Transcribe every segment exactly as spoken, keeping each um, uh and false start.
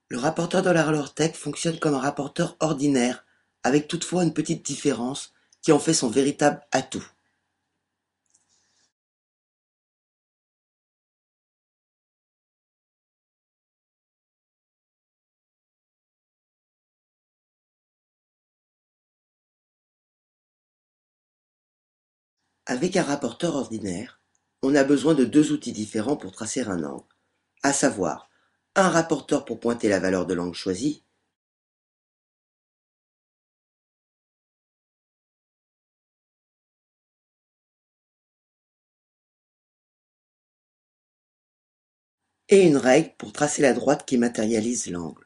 Le rapporteur de la Rollertech fonctionne comme un rapporteur ordinaire, avec toutefois une petite différence qui en fait son véritable atout. Avec un rapporteur ordinaire, on a besoin de deux outils différents pour tracer un angle, à savoir un rapporteur pour pointer la valeur de l'angle choisi et une règle pour tracer la droite qui matérialise l'angle.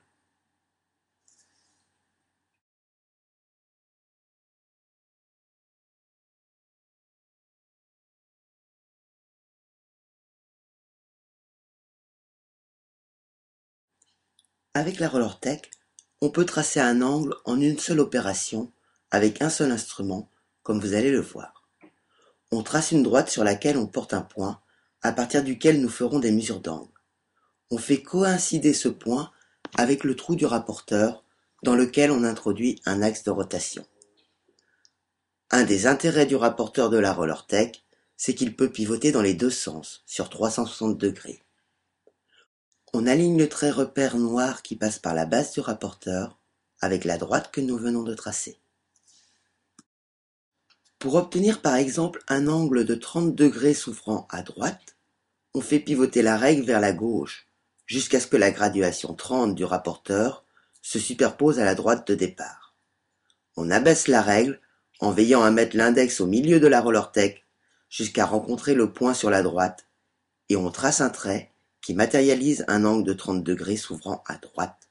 Avec la Rollertech, on peut tracer un angle en une seule opération avec un seul instrument, comme vous allez le voir. On trace une droite sur laquelle on porte un point, à partir duquel nous ferons des mesures d'angle. On fait coïncider ce point avec le trou du rapporteur, dans lequel on introduit un axe de rotation. Un des intérêts du rapporteur de la Rollertech, c'est qu'il peut pivoter dans les deux sens, sur trois cent soixante degrés. On aligne le trait repère noir qui passe par la base du rapporteur avec la droite que nous venons de tracer. Pour obtenir par exemple un angle de trente degrés s'ouvrant à droite, on fait pivoter la règle vers la gauche jusqu'à ce que la graduation trente du rapporteur se superpose à la droite de départ. On abaisse la règle en veillant à mettre l'index au milieu de la Rollertech jusqu'à rencontrer le point sur la droite et on trace un trait qui matérialise un angle de trente degrés s'ouvrant à droite.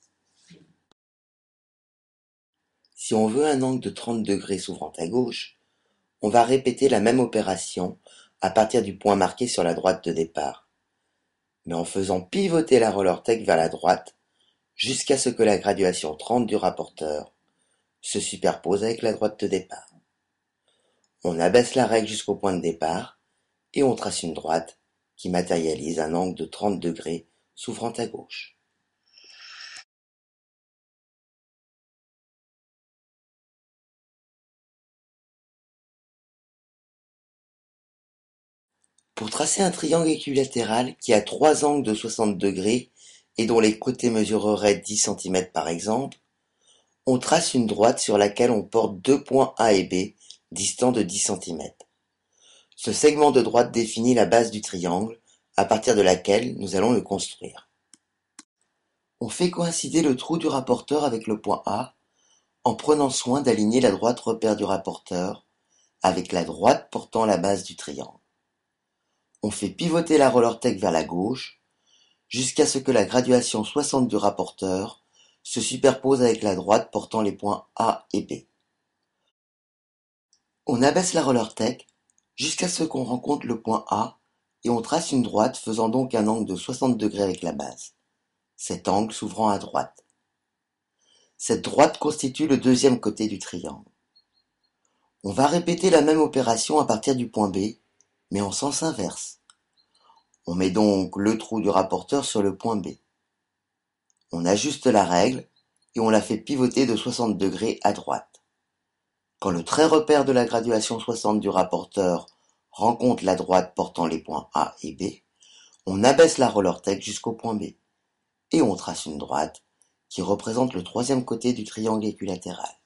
Si on veut un angle de trente degrés s'ouvrant à gauche, on va répéter la même opération à partir du point marqué sur la droite de départ, mais en faisant pivoter la Rollertech vers la droite jusqu'à ce que la graduation trente du rapporteur se superpose avec la droite de départ. On abaisse la règle jusqu'au point de départ et on trace une droite qui matérialise un angle de trente degrés s'ouvrant à gauche. Pour tracer un triangle équilatéral qui a trois angles de soixante degrés et dont les côtés mesureraient dix centimètres par exemple, on trace une droite sur laquelle on porte deux points A et B distants de dix centimètres. Ce segment de droite définit la base du triangle à partir de laquelle nous allons le construire. On fait coïncider le trou du rapporteur avec le point A en prenant soin d'aligner la droite repère du rapporteur avec la droite portant la base du triangle. On fait pivoter la Rollertech vers la gauche jusqu'à ce que la graduation soixante du rapporteur se superpose avec la droite portant les points A et B. On abaisse la Rollertech jusqu'à ce qu'on rencontre le point A et on trace une droite faisant donc un angle de soixante degrés avec la base, cet angle s'ouvrant à droite. Cette droite constitue le deuxième côté du triangle. On va répéter la même opération à partir du point B, mais en sens inverse. On met donc le trou du rapporteur sur le point B. On ajuste la règle et on la fait pivoter de soixante degrés à droite. Quand le trait repère de la graduation soixante du rapporteur rencontre la droite portant les points A et B, on abaisse la Rollertech jusqu'au point B et on trace une droite qui représente le troisième côté du triangle équilatéral.